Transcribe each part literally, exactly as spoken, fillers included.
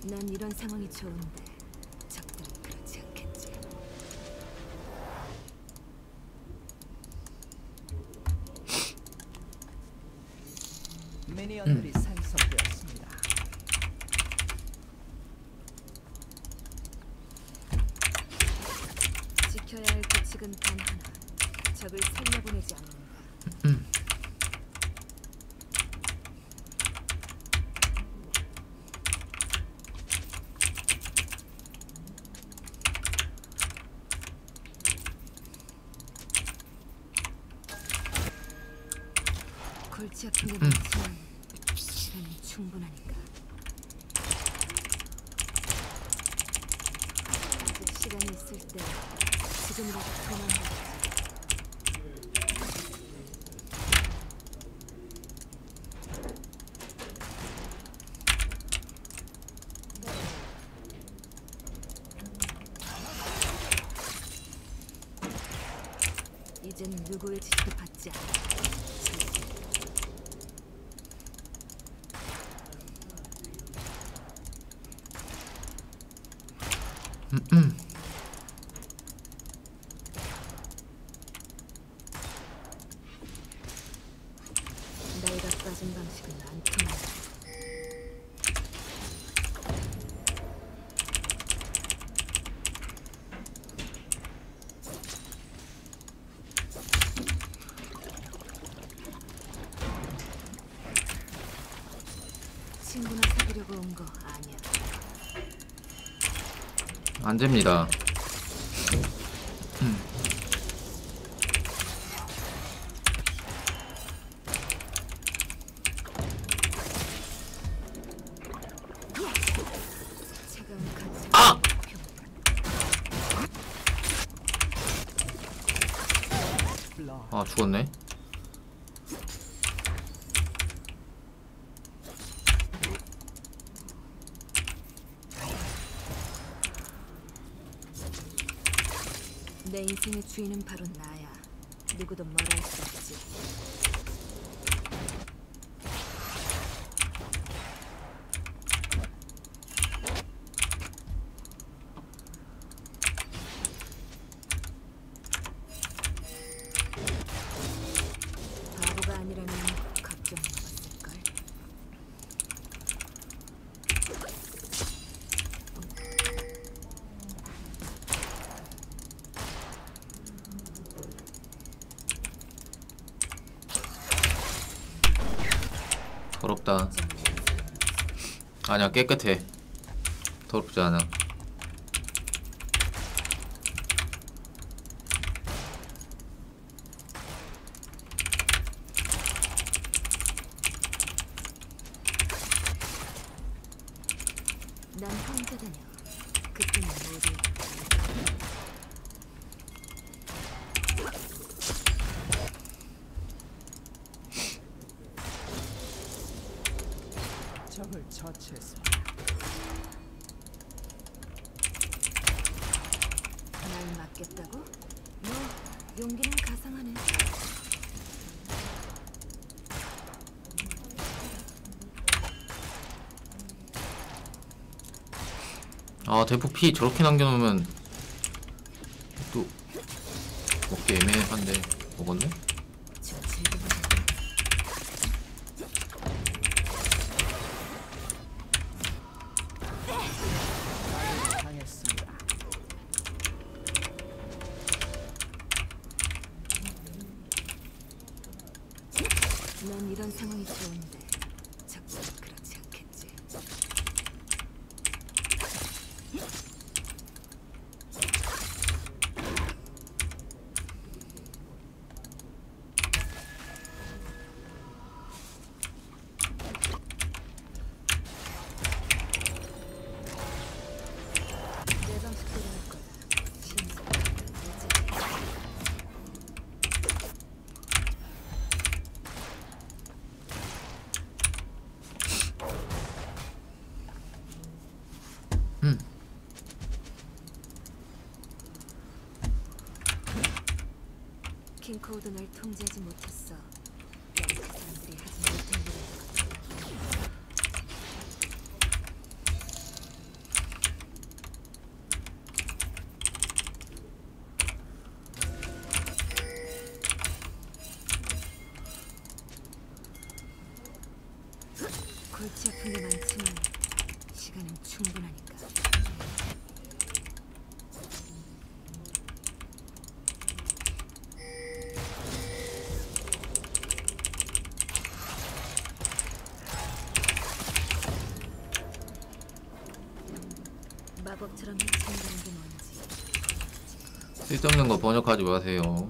난 이런 상황이 좋은데 적들은 그렇지 않겠지. 미니언들이 음. 산성되었습니다. 지켜야 할 규칙은 단 하나. 적을 살려보내지 않는다. 음. 골치 아픈 게 많지만 시간은 충분하니까. 아직 시간이 있을 때 지금이라도 도망가야지. 이젠 누구의 지시도 받지 않아. 음, 음. 나이가 빠진 방식은 안 통한다. 친구나 사귀려고 온 거 아니야. 안 됩니다. 음. 아! 아, 죽었네. 내 인생의 주인은 바로 나야. 누구도 뭘 할 수 없지. 바보가 아니라면 걱정 먹었을걸. 더럽다. 아니야, 깨끗해. 더럽지 않아. 난 혼자 다녀. 그뿐이 모두. 적을 처치했습니다. 날 맡겠다고? 뭐 용기는 가상하네. 아, 대포 피 저렇게 남겨놓으면 또 먹기 애매한데. 먹었네? 저 즐거운 당했습니다. 난 이런 상황이 좋은데 적들은 그렇지 않겠지. 내 방식대로 할 거야. 신선. 음. 킹코우도 날 통제하지 못했어. 영국 사람들이 하지 못한 일을. 마법처럼 해친다는 게 뭔지. 쓸데없는 거 번역하지 마세요.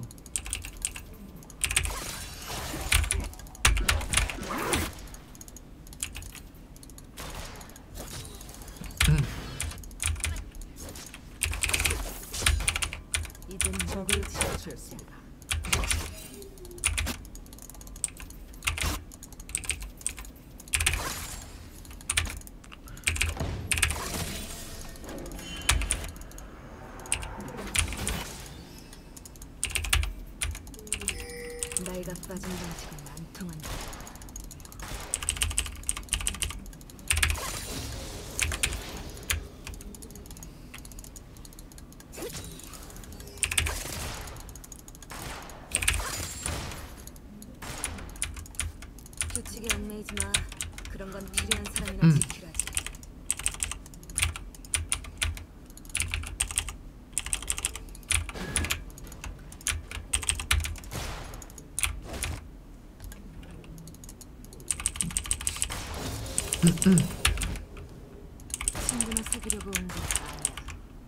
이젠 적을 누굴 처치했습니다. 나이가 빠진 방식은 안 통한다. 규칙에 얽매이지 마. 그런 건 필요한 사람이나 음. 지키라지. 친구나 사귀려고 온 거 아니야.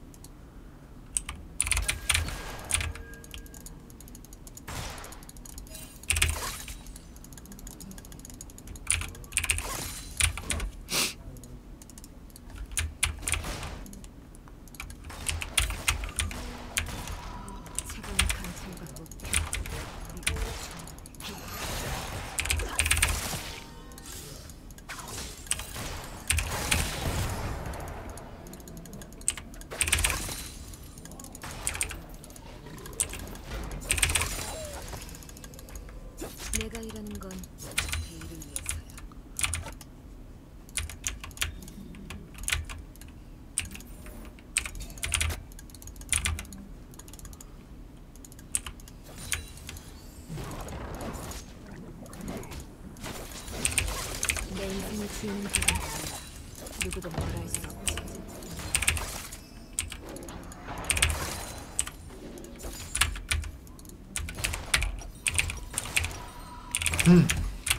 차가운 강철과 목표. 이건 내가 일하는 건 베일을 위해서야. 내 인생의 주인은 바로 나야. 누구도 뭘 할 수 없지. 음.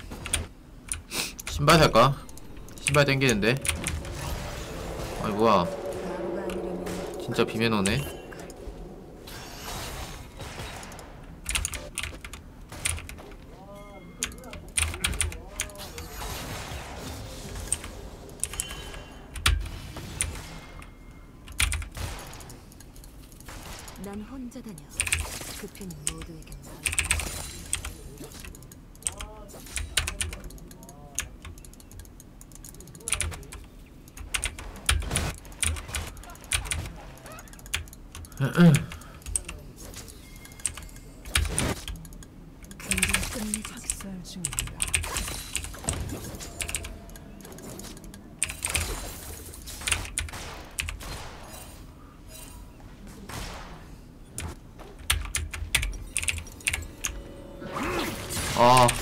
신발 살까? 신발 땡기는데. 아이 뭐야, 바보가 아니라면 진짜 비매너네. 난 혼자 다녀. 그 편은 모두에게 나을. 금방 끝내자. 학살 중입니다. 아.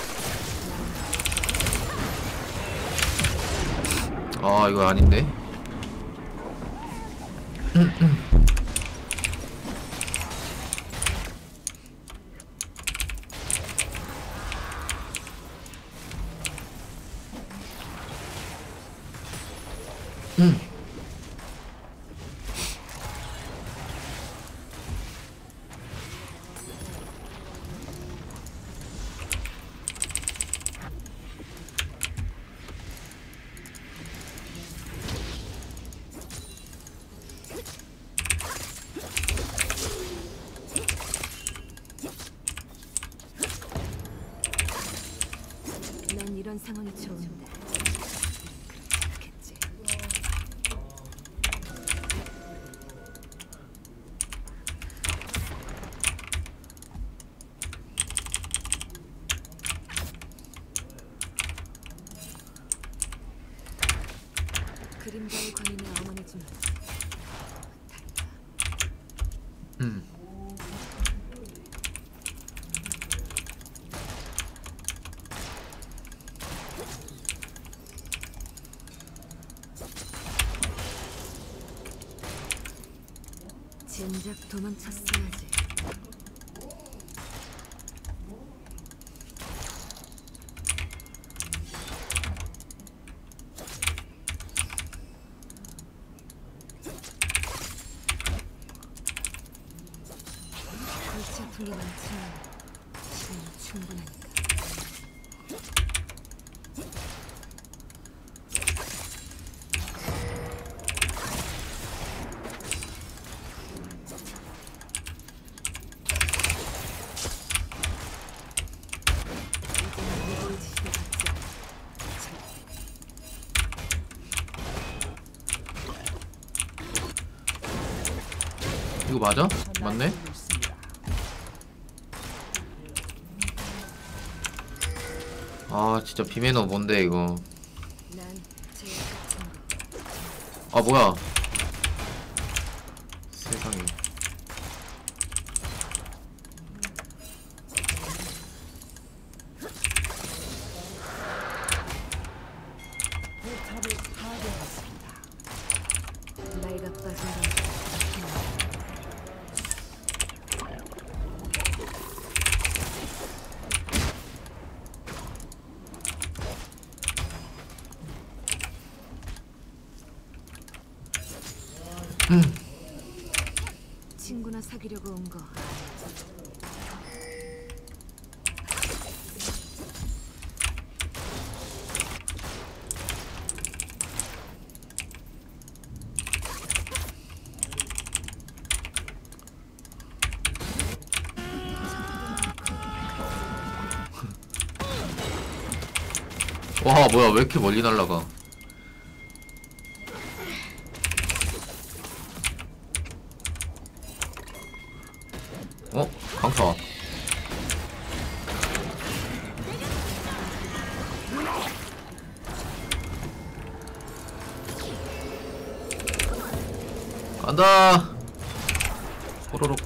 아, 이거 아닌데. 음. 난 이런 상황이 좋은데. 그렇지 않겠지. 그림자의 관인에 어머니지만 달라. 음. 진작 도망쳤어야지. 아픈 게 많지만 시간이 충분하니까. 이제는 무거울 지시도 받지 않아. 이거 맞아? 맞네? 날뛰고 있습니다. 아 진짜 비매너 뭔데 이거. 난 제일 같은 거. 아 뭐야. 세상에. 포탑을 파괴했습니다. 나이가 빠진 건 친구나 사귀려고 온 거. 와 뭐야 왜 이렇게 멀리 날라가. 어? 강타. 간다. 호로록.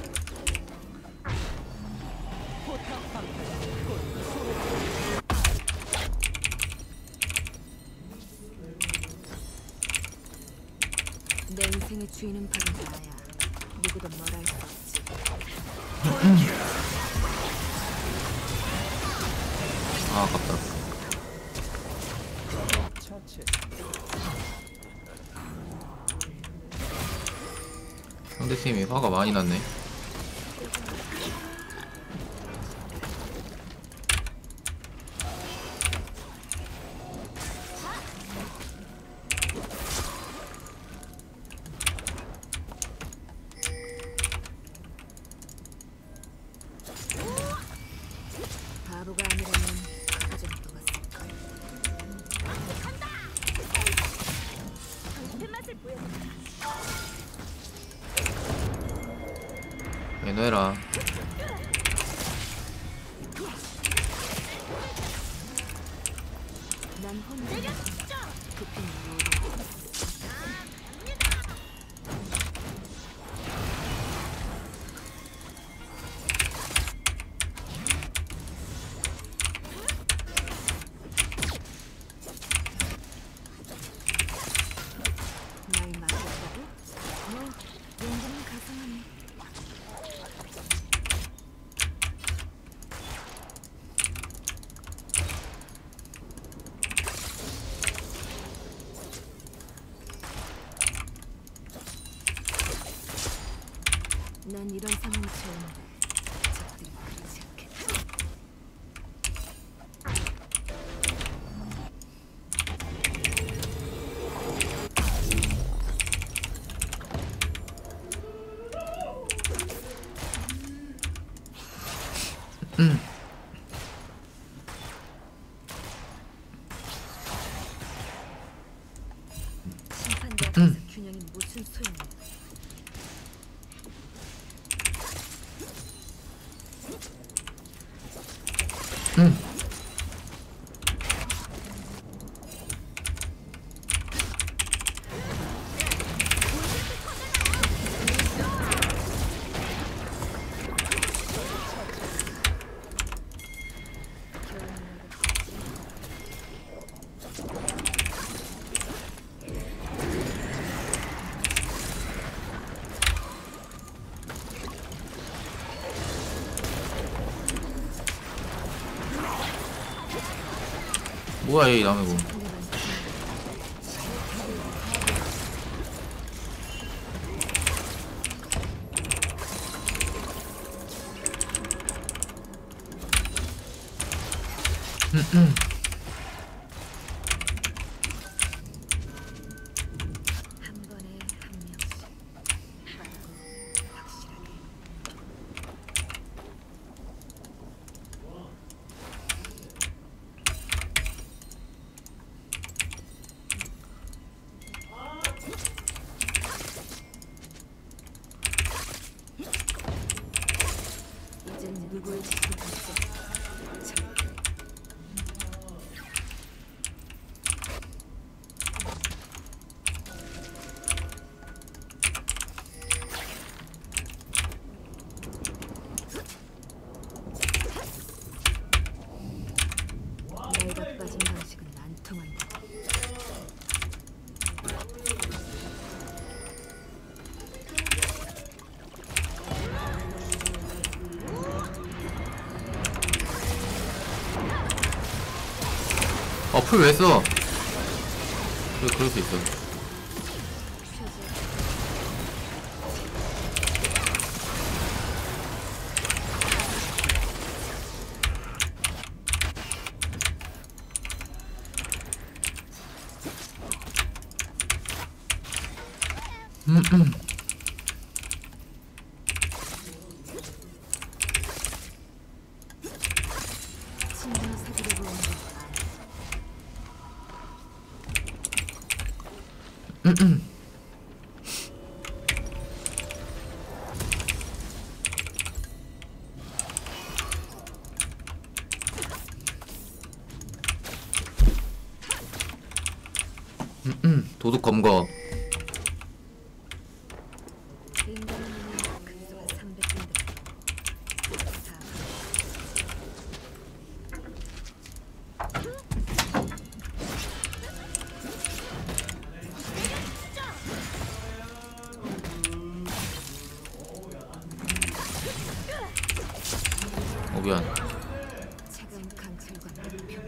포탑 방패 내 인생의 주인은 바로 나야. 누구도 뭘 할 수 없지. 아 아깝다. 처치했습니다. 상대팀이 화가 많이 났네. 바보가 아니라면 그 정도가 쓸걸. 매너해라. 난 혼자 급한 모두 날 맞았다고? 뭐 용기는 가상하네. 난 이런 상황이 좋은데 적들이 그러지 않겠지. 심판대 앞에서 균형이 무슨 소용이야. 응. 뭐야 이 남의 거. 한 번에 한 명씩 빠르고 확실하게. 이젠 누구의 지시도 받지 않아. 절대. 내가 빠진 방식은 안 통한다. 어, 풀 왜 써? 왜 그럴 수 있어. 음, 음. 신경 사귀려고 오는 거 아니야. 음, 음. 음, 음. 도둑 검거. 인간의 눈은 급소가 삼백 군데. 다 어, 미안. 차가운 강철과 표.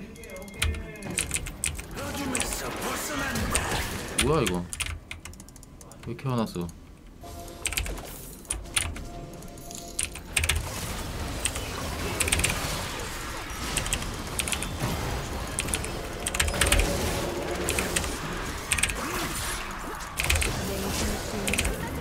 뭐야 이거? 왜 이렇게 화났어? 내 인생의 주인공.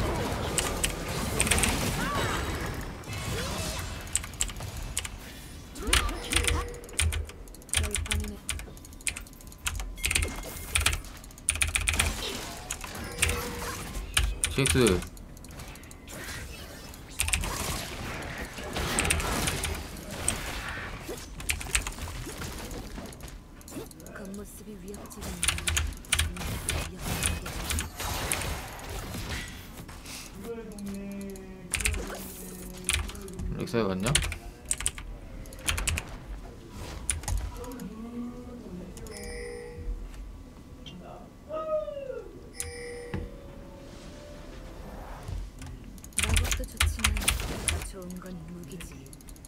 열방이네. 씨엑스. 겉모습이 위협적인 놈은 진짜 위협적이야. 렉사에 갔냐? 마법도 좋지만 더 좋은 건 무기지.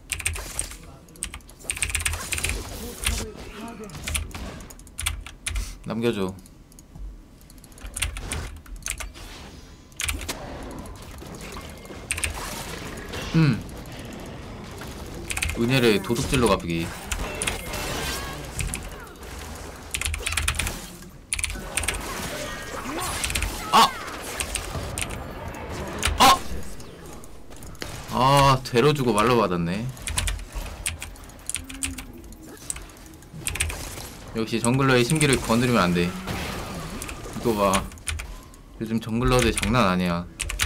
포탑을 파괴했습니다. 남겨줘. 음. 은혜를 도둑질로 갚기. 아! 아! 아, 되로 주고 말로 받았네. 역시 정글러의 심기를 건드리면 안 돼. 이거 봐. 요즘 정글러들 장난 아니야.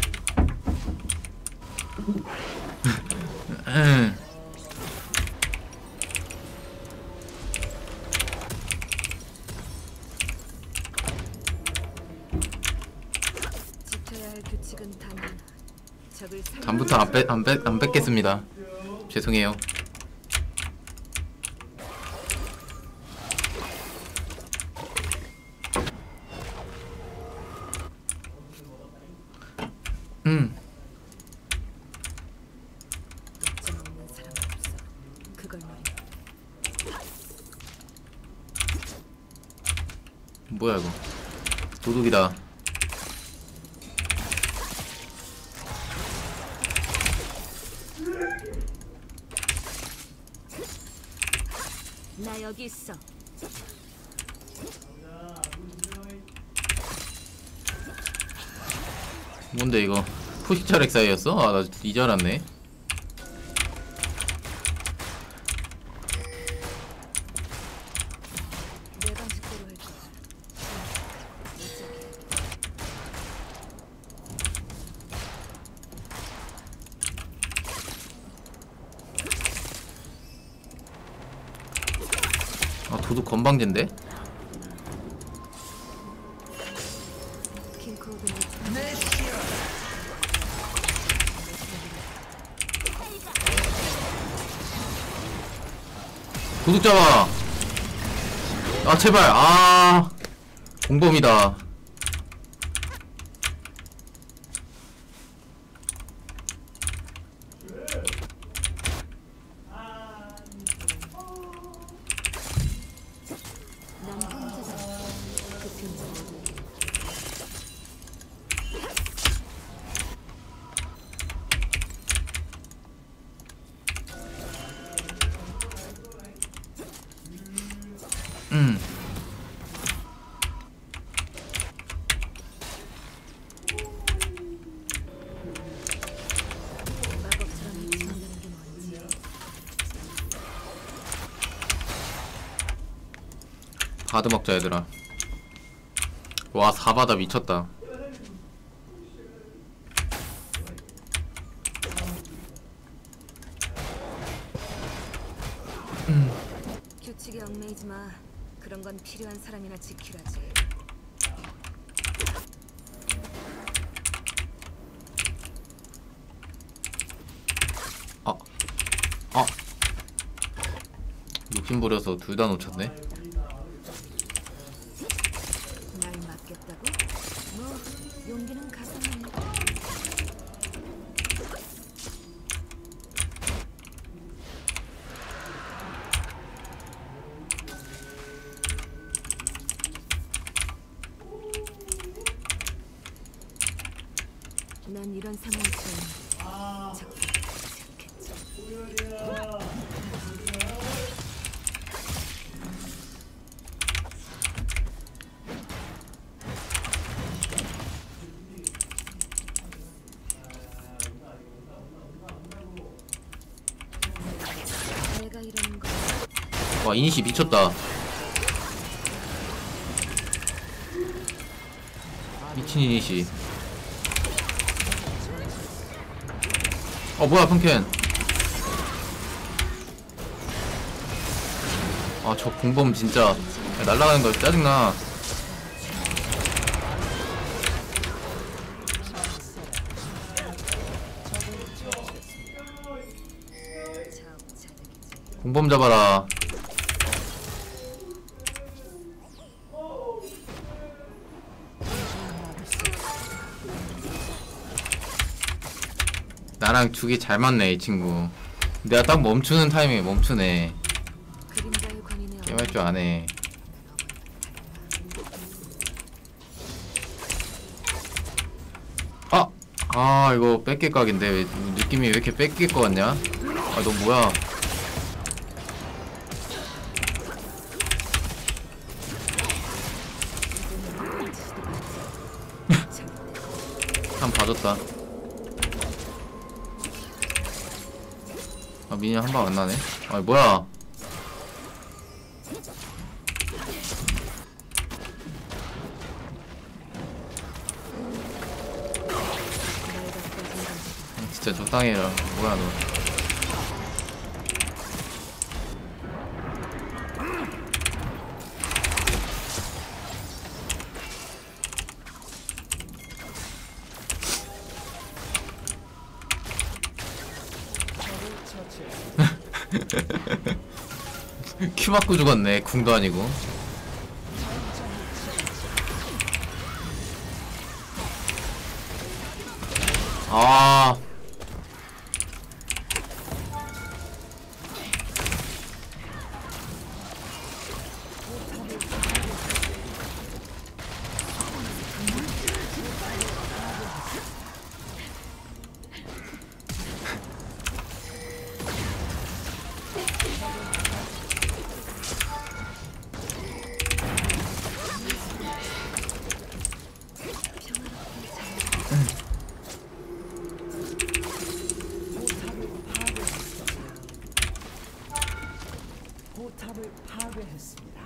지켜야 할 규칙은 단 하나. 적을 살. 다음부터 안, 뺏, 안, 뺏, 안 뺏겠습니다. 죄송해요. 음. 약점 없는 사람은 없어. 그걸 노리면 뭐야 이거. 도둑이다. 날 나 여기 있어. 뭔데 이거? 포식자 렉사이였어? 아, 나 이제 알았네. 내 방식대로 할 거야. 이쪽에. 아, 도둑 건방진데? 킹코드는 도둑 잡아! 아, 제발! 아, 공범이다. 난 혼자다. 그 팀 모두에게. 음. 마법처럼 미친다는 게 뭔지. 바드 먹자 얘들아. 와, 사 바다 미쳤다. 규칙에 얽매이지 마. 그런 건 필요한 사람이나 지키라지. 아, 아, 욕심부려서 둘 다 놓쳤네. 날 맡겠다고? 뭐 용기는 가상이야. 난 이런 상황 처음 적당하지 않겠지. 내가 이런 거 와, 이니시 미쳤다. 미친 이니시. 어, 뭐야, 펑켄. 아, 저 공범 진짜. 야, 날아가는 거 짜증나. 자업자득이지. 공범 잡아라. 나랑 죽이 잘 맞네, 이 친구. 내가 딱 멈추는 타이밍에 멈추네. 그림자의 관인에 게임할 줄 아네. 아! 아, 이거 뺏길 각인데. 왜, 느낌이 왜 이렇게 뺏길 것 같냐? 아, 너 뭐야? 한 봐줬다. 아, 미니 한 방 안 나네. 아, 뭐야? 진짜 적당히 해라. 뭐야, 너. 큐 맞고 죽었네. 궁도 아니고. 아. 포탑을 파괴했습니다.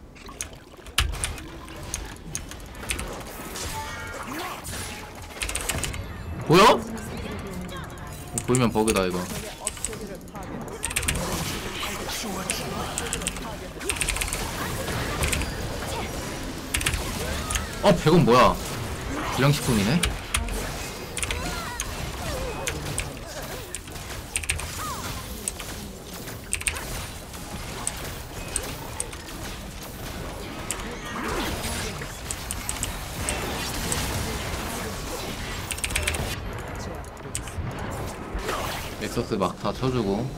보여? 보이면 버그다 이거. 어 백원 뭐야? 기량식품이네? 엑서스 막 다 쳐주고.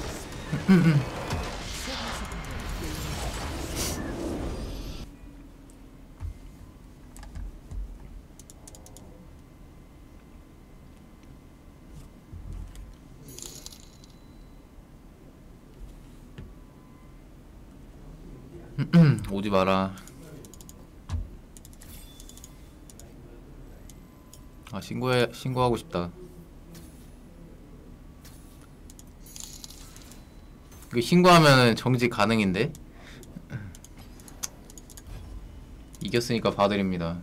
오지 마라. 아 신고해 신고하고 싶다. 이거 신고하면은 정지 가능인데? 이겼으니까 봐드립니다.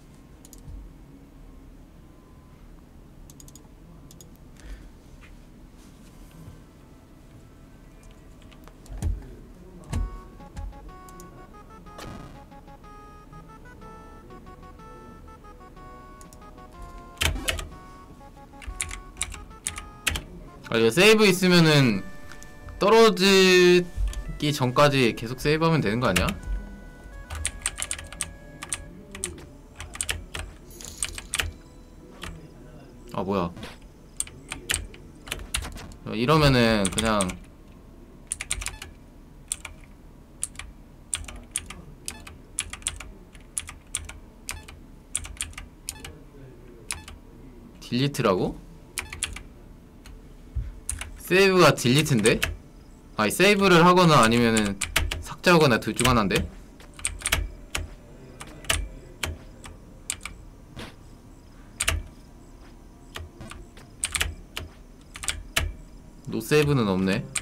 아 이거 세이브 있으면은 떨어지기 전까지 계속 세이브하면 되는 거 아니야? 아 뭐야? 이러면은 그냥 딜리트라고? 세이브가 딜리트인데? 아니 세이브를 하거나 아니면은 삭제하거나 둘 중 하나인데? 노세이브는 없네.